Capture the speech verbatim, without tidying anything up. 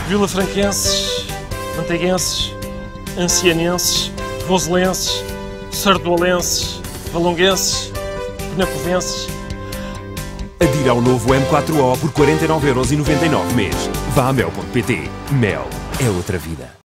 vilafranquenses, manteiguenses, ancianenses, voselenses, sardoalenses, valonguenses, penacovenses. Adira ao novo M quatro O por quarenta e nove euros e noventa e nove mês. Vá a mel ponto pt. Mel é outra vida.